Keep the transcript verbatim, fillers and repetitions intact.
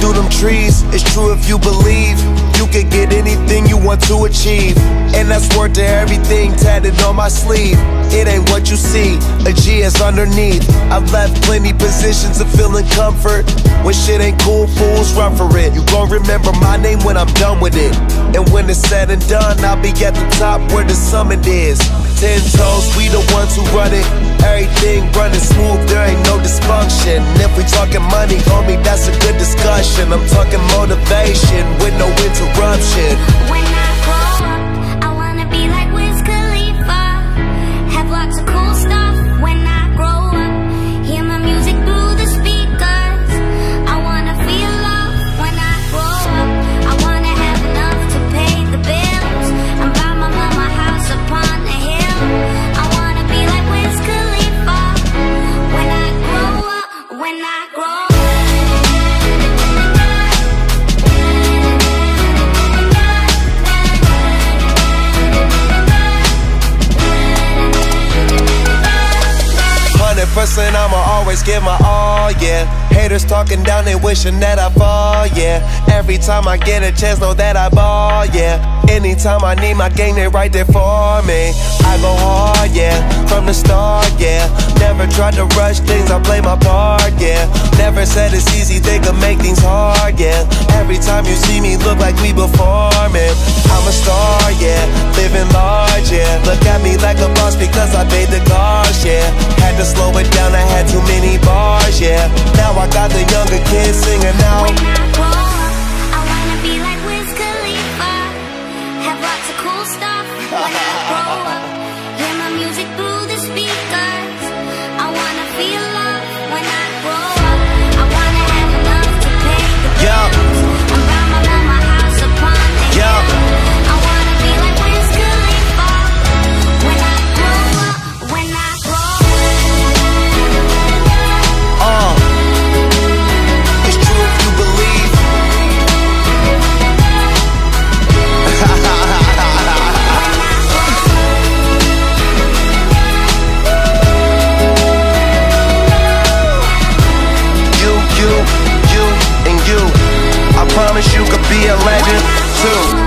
through them trees. It's true if you believe you can get anything you want to achieve. And that's worth to everything tatted on my sleeve. It ain't what you see, a G is underneath. I've left plenty positions of feeling comfort. When shit ain't cool, fools run for it. You gon' remember my name when I'm done with it. And when it's said and done, I'll be at the top where the summit is. Ten toes, we the ones who run it. Everything running smooth, there ain't no dysfunction. And if we talking money, homie, that's a good discussion. I'm talking motivation with no interruption. When I grow up, I wanna be like Wiz Khalifa. Have lots of cool stuff when I grow up. Hear my music through the speakers. I wanna feel love when I grow up. I wanna have enough to pay the bills and buy my mama a house upon the hill. I wanna be like Wiz Khalifa when I grow up, when I grow up. Percent I'ma always give my all, yeah. Haters talking down, they wishing that I fall, yeah. Every time I get a chance, know that I ball, yeah. Anytime I need my gang, they right there for me. I go hard, yeah, from the start, yeah. Never tried to rush things, I play my part, yeah. Never said it's easy, they could make things hard, yeah. Every time you see me, look like we performing. I'm a star, yeah, living large, yeah. Look at me like a boss because I paid the cars, yeah. Had to slow it down, I had too many bars, yeah. Now I got the younger kids singing out. When I grow up, I wanna be like Wiz Khalifa. Have lots of cool stuff when I grow up. Hear my music through the speakers. I wanna feel love when I grow up. I wanna have enough to pay the bills and buy my mama a house upon the hill. I wanna be like Wiz Khalifa when I grow up, when I grow up. Uh, it's true if you believe. You, you, you, and you. I promise you could be a legend too.